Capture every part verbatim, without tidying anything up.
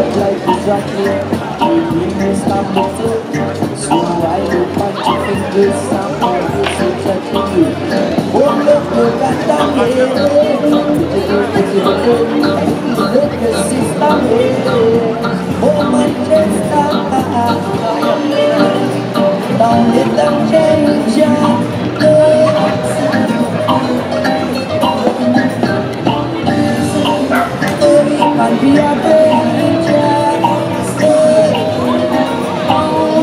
that life is right here. We may stumble through. So I look at your fingers, somehow you say touching you. Oh look, look at that here. Look at sister here. Oh Manchester, don't let them change ya. And be a danger. Oh,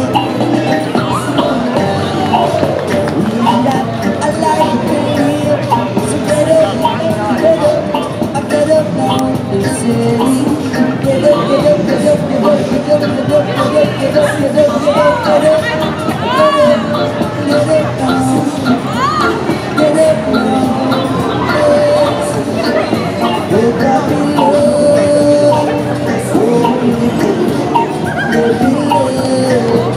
we got a life to live. So get up, get up, I get up now. They say, get up, get up, get up, get up, get up, get up, get up, get up, get up, get up, get up, get up now, get up now. Look at me, love. Oh, baby, baby, love.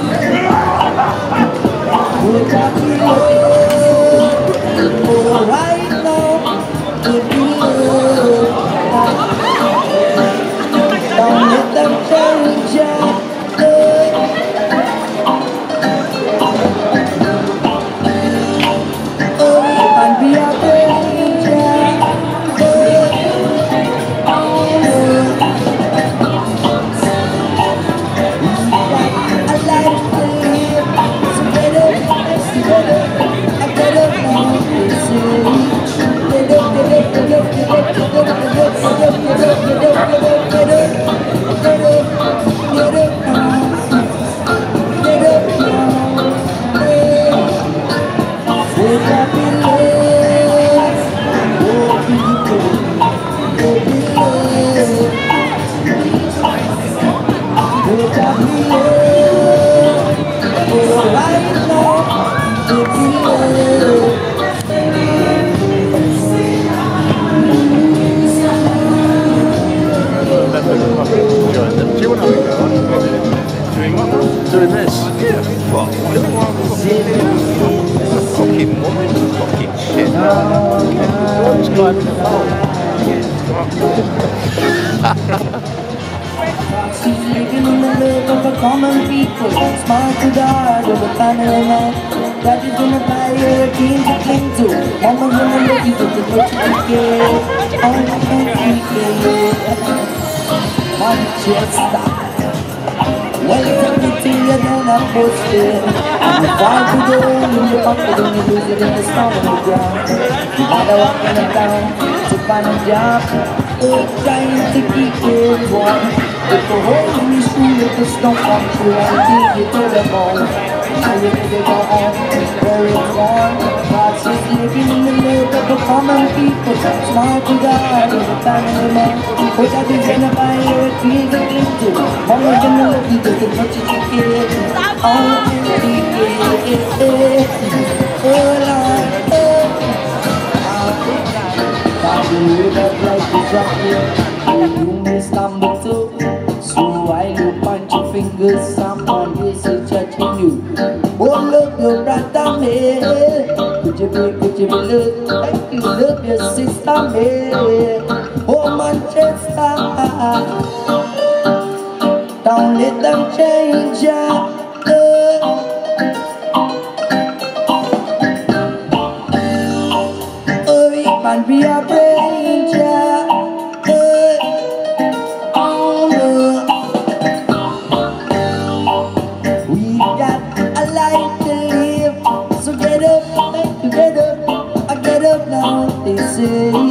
Look at me, love. Oh, right now, baby, love. Don't let them change ya. Oh, and be a danger. Doing this? Yeah. What? Fucking woman, fucking shit. What's climbing the pole? She's living in the love of a common people, smart to God of a family man. Daddy's gonna buy her a king to cling to. Mama's gonna let you to the what you get. All you can get. Manchester. Well, it's everything you don't have posted. You fall to go in the pocket and you lose it in the storm on the ground. You gotta walk in the town to find a job. Oh, trying to keep it warm. If the hole in your shoe, if the stump comes through and take you to the bone. Now you need to go on where it's warm. God is living in the love of the common people. Smart to God of a family man. But that is gonna buy you a king to cling to. Mama's gonna love you just as much as you can. All you can get. Oh Lord, oh. God will live up like the chocolate. You may stumble too. So I look on your fingers, someone is judging you. Oh look, your brother man. Could you be, could you be look like you love your sister man? Oh Manchester, don't let them change ya. Oh, we can be a danger. They say